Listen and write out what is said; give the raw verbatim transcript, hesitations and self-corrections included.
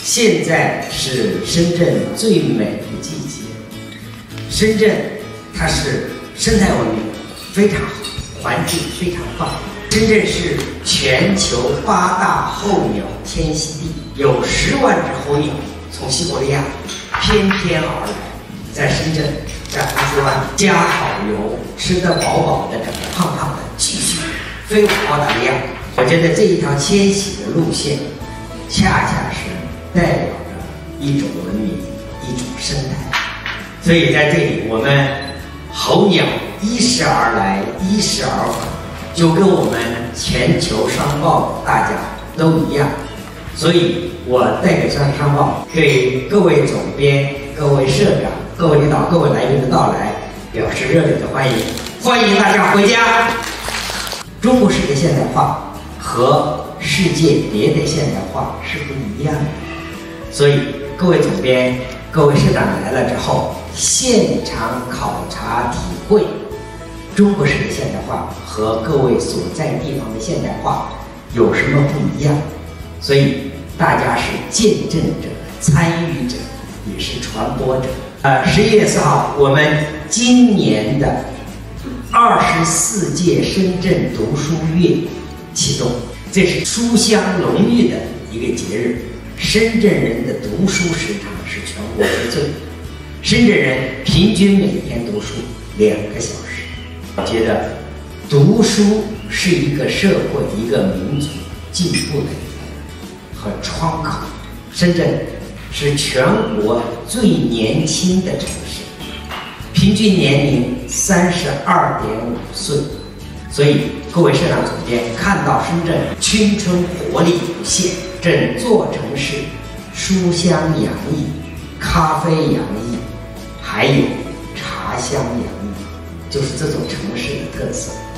现在是深圳最美的季节。深圳它是生态文明非常好，环境非常棒。深圳是全球八大候鸟迁徙地，有十万只候鸟从西伯利亚翩翩而来，在深圳，在红石湾加好油，吃得饱饱的，长得胖胖的，继续飞往澳大利亚。我觉得这一条迁徙的路线，恰恰是代表着一种文明，一种生态。所以在这里，我们候鸟依时而来，依时而返，就跟我们全球商报大家都一样。所以我代表商商报对各位总编、各位社长、各位领导、各位来宾的到来表示热烈的欢迎，欢迎大家回家。中国式的现代化和世界别的现代化是不一样的，所以各位总编、各位社长来了之后，现场考察体会中国式的现代化和各位所在地方的现代化有什么不一样，所以大家是见证者、参与者，也是传播者。呃，十一月四号，我们今年的二十四届深圳读书月启动，这是书香浓郁的一个节日。深圳人的读书时长是全国之最，深圳人平均每天读书两个小时。我觉得读书是一个社会、一个民族进步的和窗口。深圳是全国最年轻的城市，平均年龄三十二点五岁。所以各位社长总监看到深圳青春活力无限，整座城市书香洋溢，咖啡洋溢，还有茶香洋溢，就是这种城市的特色。